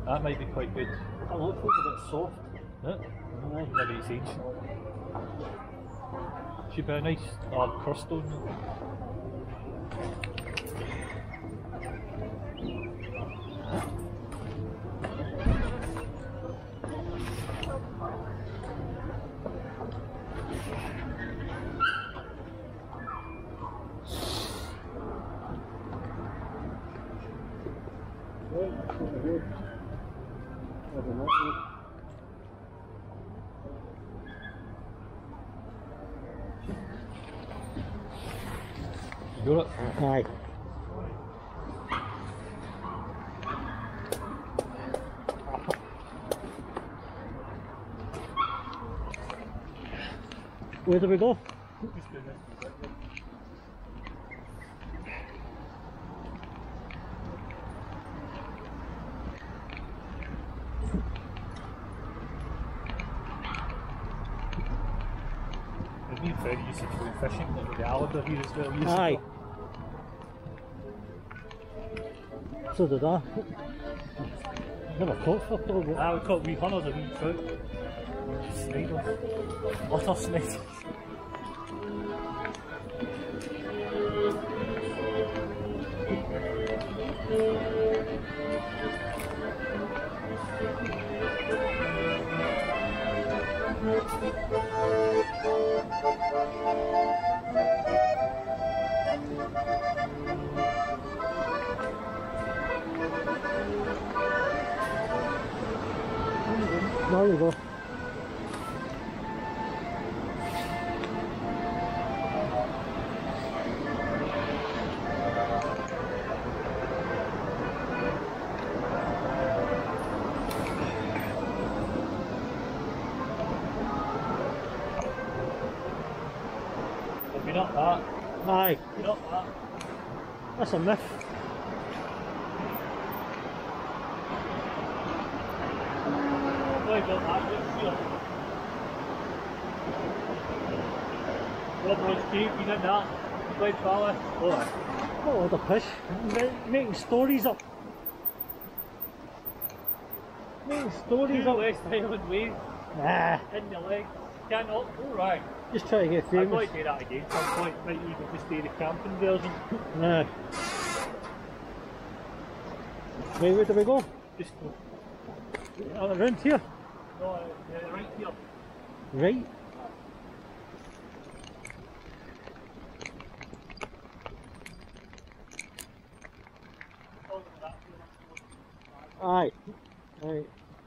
That might be quite good. I look, it's a bit soft. Yeah. Aye. Maybe it's ancient. Should be a nice hard crust on it. You got it? Aye. Where do we go? Just doing this. They've been very used to doing fishing, like with the Alabama here as well. Years Aye. ago. So did I. Never caught for probably. I would call wee hunters a wee trout. Sniders. Utter sniders. There you go. Have you not that? Aye. You not that? That's a myth. Why don't that look here? Rob Cave, you did that. Played Palace. Oh, Oh, the fish. Making stories up. Making stories up. West Highland Way Nah. in the leg. Cannot. Alright. Just try to get I'd famous. like to do that again some point. Might even just do the camping version. Nah. Right, where do we go? Just go. Around here. No, right here. Right. Aye. Right.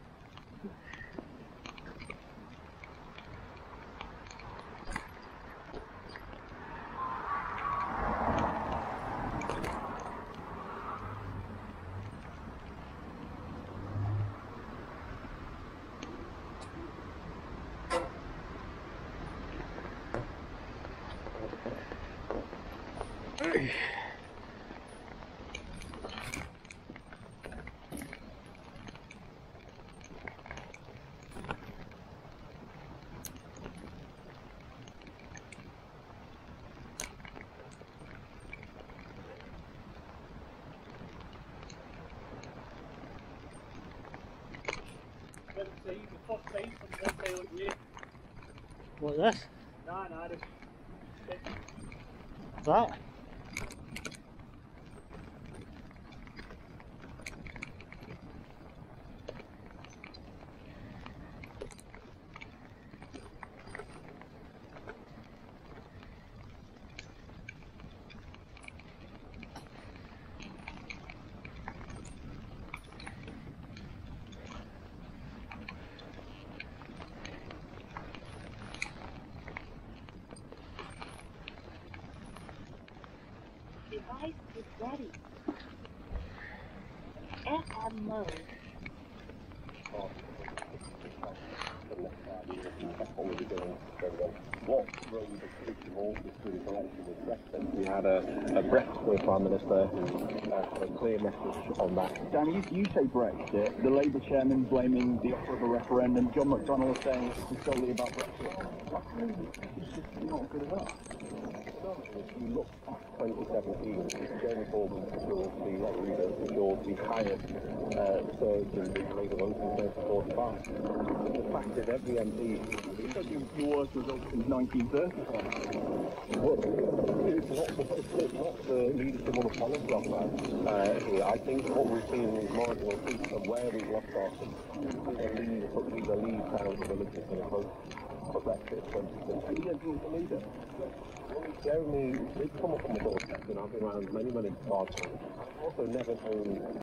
What, this? Nah, this. That? Device is ready. FM mode. We had a Brexit Prime Minister who had a clear message on that. Danny, you say Brexit. The Labour chairman blaming the offer of a referendum. John McDonnell saying it's solely about Brexit. That's really not good enough. If you look at 2017, Jeremy Corbyn secured the leader secured the highest surge in the Labour vote since 1945. The fact is, every MP. Your worst result since 1930. Well, it's not the leadership or the policy of that here. I think what we've seen is marginal peaks of where we've lost our seats. The lead sounds religious in a vote for Brexit 2016. The leader. Jeremy did come up on the doorstep, and I've been around many parts. I've also never known